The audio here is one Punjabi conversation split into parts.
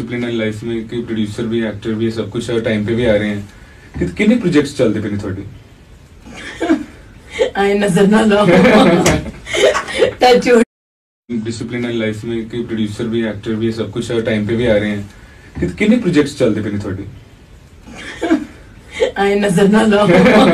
डिसिप्लिन है लाइफ में कि प्रोड्यूसर भी एक्टर भी सब कुछ टाइम पे भी आ रहे हैं कितने प्रोजेक्ट्स चलते पे ने थोड़े आए नजर ना लो टच डिसिप्लिन है लाइफ में कि प्रोड्यूसर भी एक्टर भी सब कुछ टाइम पे भी आ रहे हैं कितने प्रोजेक्ट्स चलते पे ने थोड़े आए नजर ना लो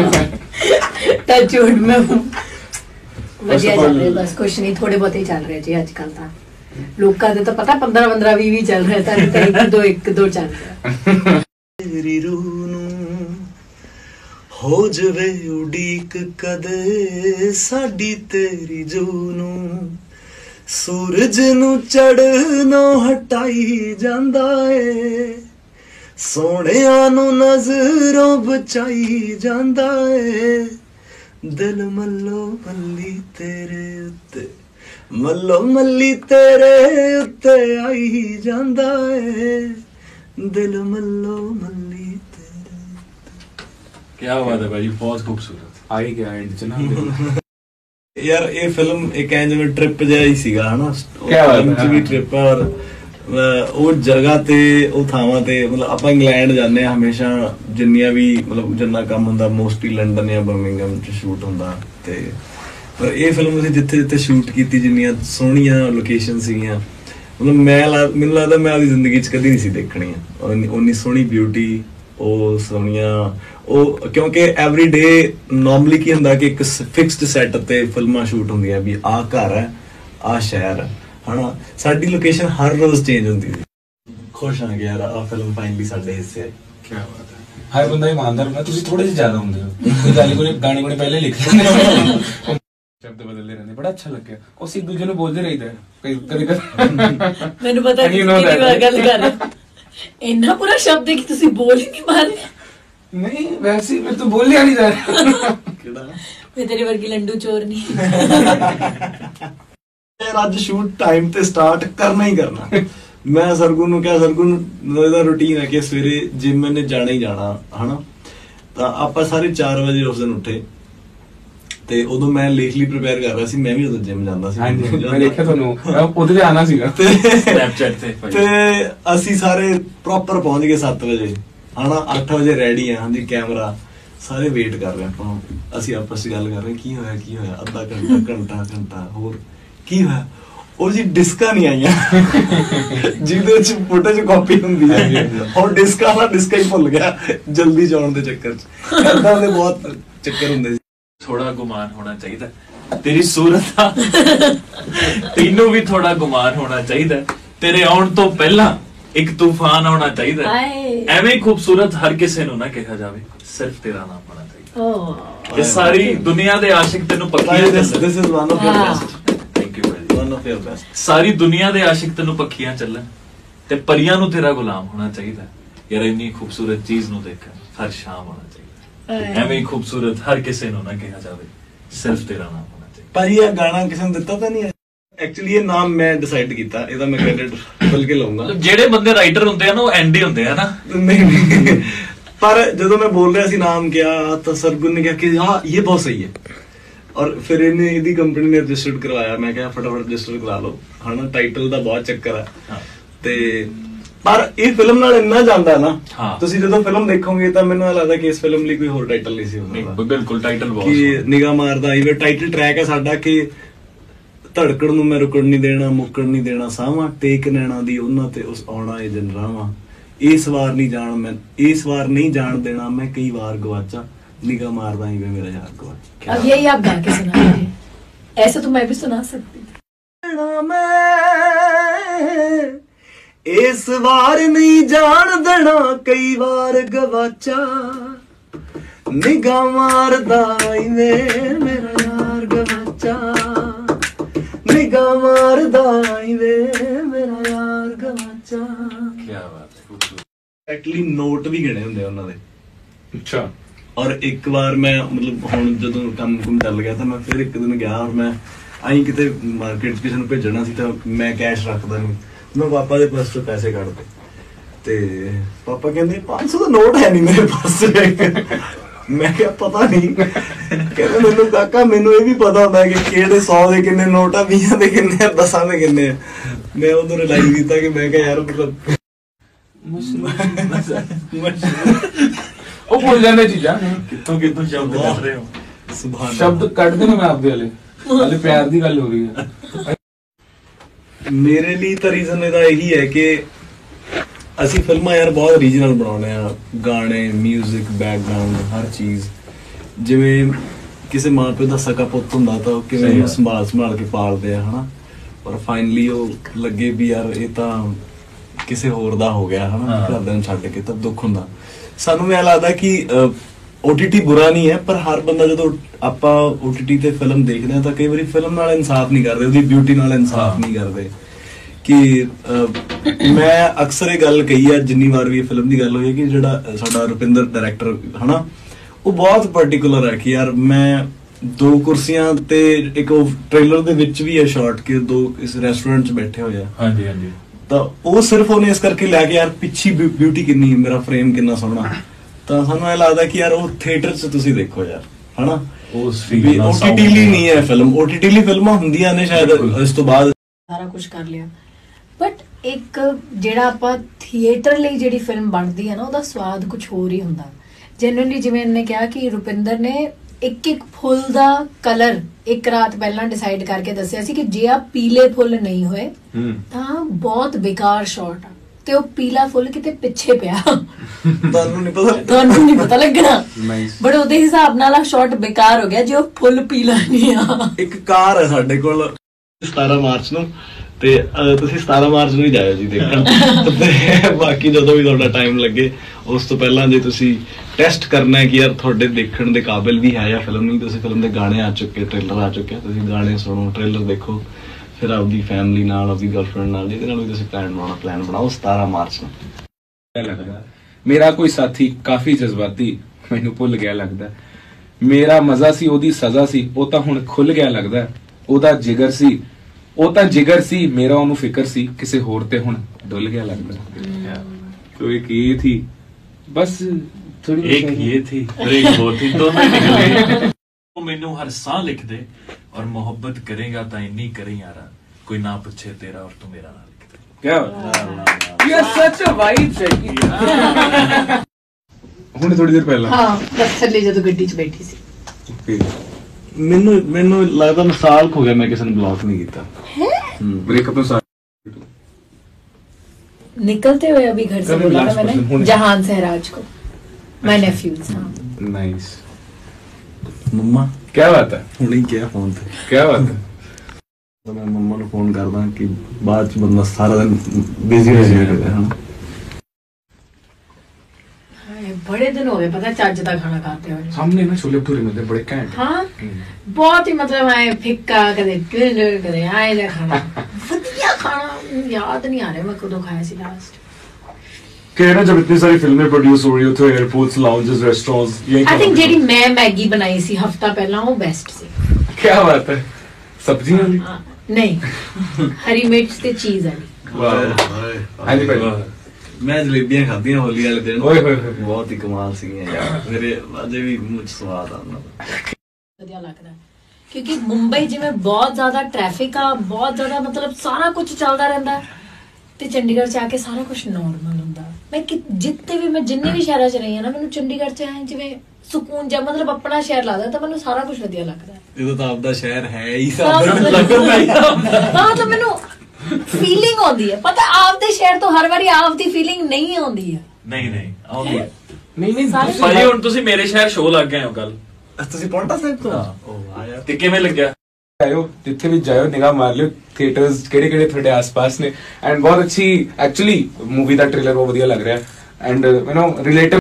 टच वुड में ਵਧੀਆ ਚੱਲ ਰਿਹਾ ਬਸ ਕੁਛ ਨਹੀਂ ਥੋੜੇ ਬਹੁਤੇ ਚੱਲ ਰਿਹਾ ਜੀ ਅੱਜ ਕੱਲ ਤਾਂ ਲੋਕਾਂ ਦੇ ਤਾਂ ਪਤਾ 15 15 20 ਚੱਲ ਰਿਹਾ ਤਾਂ ਇੱਕ ਦੋ ਚੱਲ ਰਿਹਾ ਤੇਰੀ ਰੂਹ ਨੂੰ ਹੋ ਜਵੇ ਉਡੀਕ ਕਦੇ ਸਾਡੀ ਤੇਰੀ ਜੂ ਨੂੰ ਸੂਰਜ ਨੂੰ ਚੜ੍ਹਨੋਂ ਹਟਾਈ ਜਾਂਦਾ ਏ ਸੋਹਣਿਆਂ ਨੂੰ ਨਜ਼ਰੋਂ ਬਚਾਈ ਜਾਂਦਾ ਏ दिल मल्लो मल्ली तेरे उत्ते मल्लो मल्ली तेरे उत्ते आई जांदा है दिल मल्लो मल्ली तेरे उत्ते। क्या बात है भाई बहुत खूबसूरत आई गया एंड च ना यार ये फिल्म एक ऐ जिवें ट्रिप जिहा ही सीगा है ना क्या बात है भी ट्रिप है और ਉਹ ਜਗ੍ਹਾ ਤੇ ਉਹ ਥਾਵਾਂ ਤੇ ਮਤਲਬ ਆਪਾਂ ਇੰਗਲੈਂਡ ਜਾਂਦੇ ਆ ਹਮੇਸ਼ਾ ਜਿੰਨੀਆਂ ਵੀ ਮਤਲਬ ਜਿੰਨਾ ਕੰਮ ਹੁੰਦਾ ਮੋਸਟਲੀ ਲੰਡਨ ਜਾਂ ਬਰਮਿੰਗਮ ਚ ਸ਼ੂਟ ਹੁੰਦਾ ਤੇ ਪਰ ਇਹ ਫਿਲਮ ਅਸੀਂ ਜਿੱਥੇ ਜਿੱਥੇ ਸ਼ੂਟ ਕੀਤੀ ਜਿੰਨੀਆਂ ਸੋਹਣੀਆਂ ਲੋਕੇਸ਼ਨ ਸੀਗੀਆਂ ਮਤਲਬ ਮੈਨੂੰ ਲੱਗਦਾ ਮੈਂ ਆਪਣੀ ਜ਼ਿੰਦਗੀ ਚ ਕਦੀ ਨਹੀਂ ਸੀ ਦੇਖਣੀਆਂ ਉਨੀ ਸੋਹਣੀ ਬਿਊਟੀ ਉਹ ਸੋਹਣੀਆਂ ਉਹ ਕਿਉਂਕਿ ਐਵਰੀ ਡੇ ਨਾਰਮਲੀ ਕੀ ਹੁੰਦਾ ਕਿ ਇੱਕ ਫਿਕਸਡ ਸੈਟ ਤੇ ਫਿਲਮਾਂ ਸ਼ੂਟ ਹੁੰਦੀਆਂ ਵੀ ਆਹ ਘਰ ਹੈ ਆਹ ਸ਼ਹਿਰ ਹੈ ਹਨਾ ਸਾਡੀ ਲੋਕੇਸ਼ਨ ਹਰ ਰੋਜ਼ ਚੇਂਜ ਹੁੰਦੀ ਸੀ ਖੁਸ਼ ਹਾਂ ਕਿ ਯਾਰ ਆ ਫਿਲਮ ਫਾਈਨਲੀ ਸਾਡੇ ਹਿੱਸੇ ਹੈ ਕੀ ਬਾਤ ਹੈ ਹਰ ਬੰਦਾ ਇਮਾਨਦਾਰ ਹੁੰਦਾ ਤੁਸੀਂ ਥੋੜੇ ਜਿਹਾ ਜ਼ਿਆਦਾ ਹੁੰਦੇ ਹੋ ਕੋਈ ਗੱਲ ਕੋਈ ਗਾਣੇ ਕੋਨੇ ਪਹਿਲੇ ਲਿਖ ਲੈਂਦੇ ਹੋ ਸ਼ਬਦ ਬਦਲਦੇ ਰਹਿੰਦੇ ਬੜਾ ਅੱਛਾ ਲੱਗਿਆ ਉਸ ਇੱਕ ਦੂਜੇ ਨੂੰ ਬੋਲਦੇ ਰਹੀਦਾ ਕਦੇ ਮੈਨੂੰ ਪਤਾ ਨਹੀਂ ਕਿਹੜੀ ਵਾਰ ਗੱਲ ਕਰ ਰਹੇ ਇੰਨਾ ਪੂਰਾ ਸ਼ਬਦ ਹੈ ਕਿ ਤੁਸੀਂ ਬੋਲ ਹੀ ਨਹੀਂ ਪਾ ਰਹੇ ਨਹੀਂ ਵੈਸੇ ਮੈਂ ਤਾਂ ਬੋਲਿਆ ਨਹੀਂ ਜਾ ਰਿਹਾ ਕਿਹੜਾ ਮੈਂ ਤੇਰੇ ਵਰਗੀ ਲੰਡੂ ਚੋਰ ਨਹੀਂ ਅੱਜ ਸ਼ੂਟ ਟਾਈਮ ਤੇ ਸਟਾਰਟ ਕਰਨਾ ਹੀ ਕਰਨਾ ਮੈਂ ਸਰਗੁਣ ਨੂੰ ਕਿਹਾ ਸਰਗੁਣ ਇਹਦਾ ਰੂਟੀਨ ਹੈ ਕਿ ਸਵੇਰੇ ਜਿਮ ਨੇ ਜਾਣਾ ਹੀ ਜਾਣਾ ਹਨਾ ਤਾਂ ਆਪਾਂ ਸਾਰੇ 4 ਵਜੇ ਉਸ ਦਿਨ ਉੱਠੇ ਤੇ ਉਦੋਂ ਮੈਂ ਲੇਟਲੀ ਪ੍ਰਿਪੇਅਰ ਕਰ ਰਿਹਾ ਸੀ ਮੈਂ ਵੀ ਉਦੋਂ ਜਿਮ ਜਾਂਦਾ ਸੀ ਹਾਂਜੀ ਮੈਂ ਦੇਖਿਆ ਤੁਹਾਨੂੰ ਉਹਦੇ ਤੇ ਆਣਾ ਸੀਗਾ ਤੇ ਸਨੈਪਚੈਟ ਤੇ ਅਸੀਂ ਸਾਰੇ ਪ੍ਰੋਪਰ ਪਹੁੰਚ ਗਏ 7 ਵਜੇ ਹਨਾ 8 ਵਜੇ ਰੈਡੀ ਆ ਹਾਂਜੀ ਕੈਮਰਾ ਸਾਰੇ ਵੇਟ ਕਰ ਰਹੇ ਆਪਾਂ ਅਸੀਂ ਆਪਸ ਵਿੱਚ ਗੱਲ ਕਰ ਰਹੇ ਕੀ ਹੋਇਆ ਅੱਧਾ ਘੰਟਾ ਹੋਰ ਕੀ ਹੋਇਆ ਉਹ ਜੀ ਡਿਸਕਾਂ ਨਹੀਂ ਆਈਆਂ ਜਿਹਦੇ ਵਿੱਚ ਫੁਟੇਜ ਕਾਪੀ ਹੁੰਦੀ ਹੈ ਔਰ ਡਿਸਕਾਂ ਹੀ ਭੁੱਲ ਗਿਆ ਜਲਦੀ ਜਾਣ ਦੇ ਚੱਕਰ ਚ ਏਦਾਂ ਦੇ ਬਹੁਤ ਚੱਕਰ ਹੁੰਦੇ ਸੀ ਥੋੜਾ ਗੁਮਾਨ ਹੋਣਾ ਚਾਹੀਦਾ ਤੇਰੀ ਸੂਰਤ ਦਾ ਤੈਨੂੰ ਵੀ ਥੋੜਾ ਗੁਮਾਨ ਹੋਣਾ ਚਾਹੀਦਾ ਤੇਰੇ ਆਉਣ ਤੋਂ ਪਹਿਲਾਂ ਇੱਕ ਤੂਫਾਨ ਆਉਣਾ ਚਾਹੀਦਾ ਐਵੇਂ ਹੀ ਖੂਬਸੂਰਤ ਹਰ ਕਿਸੇ ਨੂੰ ਨਾ ਕਿਹਾ ਜਾਵੇ ਸਿਰਫ ਤੇਰਾ ਨਾਮ ਹੋਣਾ ਚਾਹੀਦਾ ਇਹ ਸਾਰੀ ਦੁਨੀਆ ਦੇ ਆਸ਼ਿਕ ਤੈਨੂੰ ਪੱਕੀਆਂ this is one of your best ਸਾਰੀ ਦੁਨੀਆ ਦੇ ਆਸ਼ਿਕ ਤੈਨੂੰ ਪੱਖੀਆਂ ਚੱਲਣ ਤੇ ਪਰੀਆਂ ਨੂੰ ਤੇਰਾ ਗੁਲਾਮ ਹੋਣਾ ਚਾਹੀਦਾ ਯਾਰ ਇੰਨੀ ਖੂਬਸੂਰਤ ਚੀਜ਼ ਨੂੰ ਦੇਖ ਹਰ ਸ਼ਾਮ ਹੋਣਾ ਚਾਹੀਦਾ ਐਵੇਂ ਹੀ ਖੂਬਸੂਰਤ ਹਰ ਕਿਸੇ ਨੂੰ ਨਾ ਕਿਹਾ ਜਾਵੇ ਸਿਰਫ ਤੇਰਾ ਨਾਮ ਹੋਣਾ ਚਾਹੀਦਾ ਭਾਜੀ ਇਹ ਗਾਣਾ ਕਿਸੇ ਨੂੰ ਦਿੱਤਾ ਤਾਂ ਨਹੀਂ ਹੈ ਐਕਚੁਅਲੀ ਇਹ ਨਾਮ ਮੈਂ ਡਿਸਾਈਡ ਕੀਤਾ ਇਹਦਾ ਮੈਂ ਕ੍ਰੈਡਿਟ ਖੁੱਲ ਕੇ ਲਵਾਂਗਾ ਜਿਹੜੇ ਬੰਦੇ ਰਾਈਟਰ ਹੁੰਦੇ ਆ ਨਾ ਉਹ ਐਂਡੀ ਹੁੰਦੇ ਆ ਨਾ ਨਹੀਂ ਪਰ ਜਦੋਂ ਮੈਂ ਬੋਲ ਰਿਹਾ ਸੀ ਨਾਮ ਕਿਹਾ ਤਾਂ ਸਰਗੁਣ ਨੇ ਕਿਹਾ ਕਿ ਹਾਂ ਇਹ ਬਹੁਤ ਸਹੀ ਹੈ और फिर इन्हें इदी कंपनी ने रजिस्टर्ड करवाया मैं क्या फटाफट रजिस्टर करा लो है ना टाइटल ਦਾ ਬਹੁਤ ਚੱਕਰ ਹੈ ਤੇ ਪਰ ਇਹ ਫਿਲਮ ਨਾਲ ਇੰਨਾ ਜਾਂਦਾ ਨਾ ਤੁਸੀਂ ਜਦੋਂ ਫਿਲਮ ਦੇਖੋਗੇ ਤਾਂ ਮੈਨੂੰ ਲੱਗਦਾ ਕਿ ਇਸ ਫਿਲਮ ਲਈ ਕੋਈ ਹੋਰ ਟਾਈਟਲ ਨਹੀਂ ਸੀ ਹੁੰਦਾ ਬਿਲਕੁਲ ਟਾਈਟਲ ਬਹੁਤ ਕਿ ਨਿਗਾਹ ਮਾਰਦਾ ਇਹ ਟਾਈਟਲ ਟਰੈਕ ਹੈ ਸਾਡਾ ਕਿ ਧੜਕਣ ਨੂੰ ਮੈਂ ਰੁਕਣ ਨਹੀਂ ਦੇਣਾ ਮੁੱਕਣ ਨਹੀਂ ਦੇਣਾ ਸਾਵਾਂ ਟੇਕ ਨੈਣਾ ਦੀ ਉਹਨਾਂ ਤੇ ਉਸ ਆਉਣਾ ਇਹ ਜਨਰਾਵਾਂ ਇਸ ਵਾਰ ਨਹੀਂ ਜਾਣ ਦੇਣਾ ਮੈਂ ਕਈ ਵਾਰ ਗਵਾਚਾ निगाह मारदा ही वे मेरा यार को अब यही आप गा के सुना दीजिए ऐसे तो मैं भी सुना सकती इस बार नहीं जान देना कई बार गवाचा निगाह मारदा ही वे मेरा यार गवाचा निगाह मारदा ही वे मेरा यार गवाचा क्या बात है एक्चुअली नोट भी गिने हुंदे उन्हां दे अच्छा और एक बार मैं मतलब हुण जदों काम चल गया था मैं फिर एक दिन गया और मैं आई किते मार्केट किसी ਨੂੰ ਭੇਜਣਾ ਸੀ ਤਾਂ ਮੈਂ ਕੈਸ਼ ਰੱਖਦਾ ਨਹੀਂ ਮੈਂ ਪਾਪਾ ਦੇ ਪਰਸ ਤੋਂ ਪੈਸੇ ਕੱਢਦੇ ਤੇ ਪਾਪਾ ਕਹਿੰਦੇ 500 ਦਾ ਨੋਟ ਹੈ ਨਹੀਂ ਮੇਰੇ ਪਾਸ ਮੈਂ ਕਿਹਾ ਪਤਾ ਨਹੀਂ ਕਹਿੰਦੇ ਮੈਨੂੰ ਕਾਕਾ ਮੈਨੂੰ ਇਹ ਵੀ ਪਤਾ ਹੁੰਦਾ ਕਿ ਕਿਹੜੇ 100 ਦੇ ਕਿੰਨੇ ਨੋਟ ਆ 20 ਦੇ ਕਿੰਨੇ ਆ 10 ਦੇ ਕਿੰਨੇ ਆ ਮੈਂ ਉਦੋਂ ਰਿਅਲਾਈਜ਼ ਕੀਤਾ ਕਿ ਮੈਂ ਕਿਹਾ ਯਾਰ ਮਤਲਬ ਉਹ ਭੁੱਲ ਜਾਂਦੇ ਚੀਜ਼ਾਂ ਕਿੱਥੋਂ ਕਿੱਥੋਂ ਸ਼ਬਦ ਕੱਢ ਰਹੇ ਹੋ ਸੁਭਾਨ ਸ਼ਬਦ ਕੱਢਦੇ ਨੇ ਮੈਂ ਆਪਦੇ ਵਾਲੇ ਪਿਆਰ ਦੀ ਗੱਲ ਹੋ ਰਹੀ ਹੈ ਮੇਰੇ ਲਈ ਤਾਂ ਰੀਜ਼ਨ ਇਹਦਾ ਇਹੀ ਹੈ ਕਿ ਅਸੀਂ ਫਿਲਮਾਂ ਯਾਰ ਬਹੁਤ ਓਰੀਜਨਲ ਬਣਾਉਂਦੇ ਆ, ਗਾਣੇ, 뮤직, ਬੈਕਗ੍ਰਾਉਂਡ, ਹਰ ਚੀਜ਼। ਜਿਵੇਂ ਕਿਸੇ ਮਾਂ ਪਿਓ ਦਾ ਸਕਾ ਪੁੱਤ ਹੁੰਦਾ ਤਾਂ ਉਹ ਕਿਵੇਂ ਉਹਨੂੰ ਸੰਭਾਲ ਕੇ ਪਾਲਦੇ ਆ ਹਨਾ, ਪਰ ਫਾਈਨਲੀ ਉਹ ਲੱਗੇ ਵੀ ਯਾਰ ਇਹ ਤਾਂ ਕਿਸੇ ਹੋਰ ਦਾ ਹੋ ਗਿਆ ਹਨਾ, ਘਰਦਿਆਂ ਨੂੰ ਛੱਡ ਕੇ, ਤਾਂ ਦੁੱਖ ਹੁੰਦਾ। ਸਾਨੂੰ ਇਹ ਲੱਗਦਾ ਕਿ OTT ਬੁਰਾ ਨਹੀਂ ਹੈ, ਪਰ ਹਰ ਬੰਦਾ ਜਦੋਂ ਆਪਾਂ OTT ਤੇ ਫਿਲਮ ਦੇਖਦੇ ਆ ਤਾਂ ਕਈ ਵਾਰੀ ਫਿਲਮ ਨਾਲ ਇਨਸਾਫ ਨਹੀਂ ਕਰਦੇ, ਉਹਦੀ ਬਿਊਟੀ ਨਾਲ ਇਨਸਾਫ ਨਹੀਂ ਕਰਦੇ। ਕਿ ਮੈਂ ਅਕਸਰ ਇਹ ਗੱਲ ਕਹੀ ਆ ਜਿੰਨੀ ਵਾਰ ਵੀ ਇਹ ਫਿਲਮ ਦੀ ਗੱਲ ਹੋਈ ਹੈ ਕਿ ਜਿਹੜਾ ਸਾਡਾ ਰੁਪਿੰਦਰ ਡਾਇਰੈਕਟਰ ਹਨਾ, ਉਹ ਬਹੁਤ ਪਾਰਟਿਕੂਲਰ ਹੈ ਕਿ ਯਾਰ ਮੈਂ 2 ਕੁਰਸੀਆਂ ਤੇ ਇੱਕ ਉਹ ਟ੍ਰੇਲਰ ਦੇ ਵਿੱਚ ਵੀ ਹੈ ਸ਼ਾਟ ਕਿ 2 ਇਸ ਰੈਸਟੋਰੈਂਟ 'ਚ ਬੈਠੇ ਹੋਏ ਆ। ਹਾਂਜੀ ਹਾਂਜੀ। ਤਾਂ ਉਹ ਸਿਰਫ ਉਹਨੇ ਇਸ ਕਰਕੇ ਲੈ ਕੇ ਯਾਰ ਪਿੱਛੀ ਬਿਊਟੀ ਕਿੰਨੀ, ਮੇਰਾ ਫਰੇਮ ਕਿੰਨਾ ਸੋਹਣਾ, ਤਾਂ ਸਾਨੂੰ ਇਹ ਲੱਗਦਾ ਕਿ ਯਾਰ ਉਹ ਥੀਏਟਰ 'ਚ ਤੁਸੀਂ ਦੇਖੋ ਯਾਰ ਹਨਾ, OTT ਲਈ ਨਹੀਂ ਹੈ ਫਿਲਮ। OTT ਲਈ ਫਿਲਮਾਂ ਹੁੰਦੀਆਂ ਨੇ ਸ਼ਾਇਦ ਇਸ ਤੋਂ ਬਾਅਦ ਸਾਰਾ ਕੁਝ ਕਰ ਲਿਆ, ਬਟ ਇੱਕ ਜਿਹੜਾ ਆਪਾਂ ਥੀਏਟਰ ਲਈ ਜਿਹੜੀ ਫਿਲਮ ਬਣਦੀ ਹੈ ਨਾ, ਉਹਦਾ ਸਵਾਦ ਕੁਝ ਹੋਰ ਹੀ ਹੁੰਦਾ। ਜੈਨੂਇਨਲੀ ਜਿਵੇਂ ਇਹਨੇ ਕਿਹਾ ਕਿ ਰੁਪਿੰਦਰ ਨੇ ਇੱਕ ਫੁੱਲ ਦਾ ਕਲਰ ਇੱਕ ਰਾਤ ਪਹਿਲਾਂ ਡਿਸਾਈਡ ਕਰਕੇ ਦੱਸਿਆ ਸੀ ਕਿ ਜੇ ਆ ਪੀਲੇ ਫੁੱਲ ਨਹੀਂ ਹੋਏ ਤਾਂ ਬਹੁਤ ਬੇਕਾਰ ਸ਼ਾਟ ਆ, ਤੇ ਉਹ ਪੀਲਾ ਫੁੱਲ ਕਿਤੇ ਪਿੱਛੇ ਪਿਆ, ਤੁਹਾਨੂੰ ਨਹੀਂ ਪਤਾ ਲੱਗਣਾ, ਬਟ ਉਹਦੇ ਹਿਸਾਬ ਨਾਲ ਆ ਸ਼ਾਟ ਬੇਕਾਰ ਹੋ ਗਿਆ ਜੇ ਉਹ ਫੁੱਲ ਪੀਲਾ ਨਹੀਂ ਆ। ਇੱਕ ਕਾਰ ਹੈ ਸਾਡੇ ਕੋਲ 17 ਮਾਰਚ ਨੂੰ, ਤੇ ਤੁਸੀਂ 17 ਮਾਰਚ ਨੂੰ ਹੀ ਜਾਇਓ ਜੀ ਦੇਖਣ, ਤੇ ਬਾਕੀ ਜਦੋਂ ਵੀ ਤੁਹਾਡਾ ਟਾਈਮ ਲੱਗੇ ਉਸ ਤੋਂ ਪਹਿਲਾਂ ਜੇ ਤੁਸੀਂ ਟੈਸਟ ਕਰਨਾ ਹੈ ਕਿ ਯਾਰ ਤੁਹਾਡੇ ਦੇਖਣ ਦੇ ਕਾਬਿਲ ਵੀ ਹੈ ਜਾਂ ਫਿਲਮ ਨਹੀਂ, ਤੁਸੀਂ ਫਿਲਮ ਦੇ ਗਾਣੇ ਆ ਚੁੱਕੇ, ਟ੍ਰੇਲਰ ਆ ਚੁੱਕਿਆ, ਤੁਸੀਂ ਗਾਣੇ ਸੁਣੋ, ਟ੍ਰੇਲਰ ਦੇਖੋ, ਫਿਰ ਆਪਦੀ ਫੈਮਿਲੀ ਨਾਲ, ਆਪਦੀ ਗਰਲਫ੍ਰੈਂਡ ਨਾਲ, ਜਿਹਦੇ ਨਾਲ ਵੀ ਤੁਸੀਂ ਪਲਾਨ ਬਣਾਓ 17 ਮਾਰਚ ਨੂੰ। ਲੱਗਦਾ ਮੇਰਾ ਕੋਈ ਸਾਥੀ ਕਾਫੀ ਜਜ਼ਬਾਤੀ, ਮੈਨੂੰ ਭੁੱਲ ਗਿਆ ਲੱਗਦਾ, ਮੇਰਾ ਮਜ਼ਾ ਸੀ ਉਹਦੀ ਸਜ਼ਾ ਸੀ, ਉਹ ਤਾਂ ਹੁਣ ਖੁੱਲ ਗਿਆ ਲੱਗਦਾ, ਉਹਦਾ ਜਿਗਰ ਸੀ ਉਹ ਤਾਂ ਜਿਗਰ ਸੀ, ਮੇਰਾ ਉਹਨੂੰ ਫਿਕਰ ਸੀ, ਕਿਸੇ ਹੋਰ ਤੇ ਹੁਣ ਡੁੱਲ ਗਿਆ ਲੱਗਦਾ। तो एक ये थी बस थोड़ी, एक ये थी और एक वो थी, दोनों निकले। वो मैनू हर साह लिख दे और मोहब्बत करेगा ता इन्नी करें यारा, कोई ना पूछे तेरा और तू मेरा ना लिख दे। क्या you are such a vibe Jackie. हुणे थोड़ी देर पहला हाँ बस थल्ले जदों गड्डी च बैठी सी, ਮੈਨੂੰ ਲੱਗਦਾ ਮੈਂ ਸਾਲ ਹੋ ਗਿਆ ਮੈਂ ਕਿਸੇ ਨੂੰ ਬਲੌਕ ਨਹੀਂ ਕੀਤਾ। ब्रेकअप तो साथ निकलते हुए अभी घर से कभी बोला था last person मैंने होने- जहान सहराज को, माय नेफ्यूज। हाँ नाइस, ਮੰਮਾ क्या बात है, ਹੁਣੇ ਕਿਹਾ ਫੋਨ ਤੇ, क्या बात है। ਤਾਂ ਮੈਂ ਮੰਮਾ ਨੂੰ ਫੋਨ ਕਰਦਾ ਕਿ ਬਾਅਦ ਚ ਬੰਦਾ ਸਾਰਾ ਦਿਨ ਬਿਜ਼ੀ ਹੋ ਜਾਏਗਾ ਹਨਾ। बड़े दिन हो गए पता चज का खाना खाते हुए। सामने ना छोले भटूरे मिलते बड़े कैंट। हाँ बहुत ही मतलब आए फिक्का कदे कदे आए जा खाना वधिया खाना, याद नहीं आ रहा मैं कदों खाया सी लास्ट। कह ना जब इतनी सारी फिल्में प्रोड्यूस हो रही होती है, airports, lounges, restaurants, I think JD मैं मैगी बनाई सी हफ्ता पहला वो बेस्ट सी। क्या बात है, सब्जी वाली नहीं हरी मिर्च ते चीज वाली। वाह हाँ जी भाई, ਮੈਂ ਜਲੇਬੀਆਂ ਖਾਧੀਆਂ ਹੋਲੀ ਵਾਲੇ ਦਿਨ, ਓਏ ਹੋਏ ਹੋਏ, ਬਹੁਤ ਹੀ ਕਮਾਲ ਸੀਗੀਆਂ ਯਾਰ, ਮੇਰੇ ਅਜੇ ਵੀ ਮੂੰਹ ਚ ਸਵਾਦ ਆਉਂਦਾ। ਵਧੀਆ ਲੱਗਦਾ ਕਿਉਂਕਿ ਮੁੰਬਈ ਜਿਵੇਂ ਬਹੁਤ ਜ਼ਿਆਦਾ ਟ੍ਰੈਫਿਕ ਆ, ਬਹੁਤ ਜ਼ਿਆਦਾ ਮਤਲਬ ਸਾਰਾ ਕੁਝ ਚੱਲਦਾ ਰਹਿੰਦਾ, ਤੇ ਚੰਡੀਗੜ੍ਹ ਚ ਆ ਕੇ ਸਾਰਾ ਕੁਝ ਨਾਰਮਲ ਹੁੰਦਾ। ਮੈਂ ਜਿੱਥੇ ਵੀ ਮੈਂ ਜਿੰਨੇ ਵੀ ਸ਼ਹਿਰਾਂ ਚ ਰਹੀ ਹਾਂ ਨਾ, ਮੈਨੂੰ ਚੰਡੀਗੜ੍ਹ ਚ ਐ ਜਿਵੇਂ ਸਕੂਨ ਜਾਂ ਮਤਲਬ ਆਪਣਾ ਸ਼ਹਿਰ ਲੱਗਦਾ, ਤਾਂ ਮੈਨੂੰ ਸਾਰਾ ਕੁਝ ਵਧੀਆ ਲੱਗਦਾ। ਇਹਦਾ ਤਾਂ ਆਪਦਾ ਸ਼ਹਿਰ ਹੈ ਹੀ ਹਾਂ ਤਾਂ ਮੈਨੂੰ ਫੀਲਿੰਗ ਆਉਂਦੀ ਹੈ, ਪਤਾ ਆਪਦੇ ਸ਼ਹਿਰ ਤੋਂ ਹਰ ਵਾਰੀ ਆਪਦੀ ਫੀਲਿੰਗ ਨਹੀਂ ਆਉਂਦੀ ਹੈ। ਨਹੀਂ ਨਹੀਂ ਆਉਂਦੀ ਹੈ। नहीं ਭਾਈ ਹੁਣ ਤੁਸੀਂ ਮੇਰੇ ਸ਼ਹਿਰ ਸ਼ੋਅ ਲੱਗ ਗਏ ਹੋ ਕੱਲ, ਤੁਸੀਂ ਪੌਂਟਾ ਸਾਹਿਬ ਤੋਂ? ਓ ਯਾਰ ਤੇ ਕਿਵੇਂ ਲੱਗਿਆ? आयो जिथे भी जाओ निगाह मार लियो थिएटर्स केड़े केड़े थोड़े आसपास ने, एंड बहुत अच्छी एक्चुअली मूवी दा ट्रेलर बहुत बढ़िया लग रहा है, एंड यू नो रिलेटिव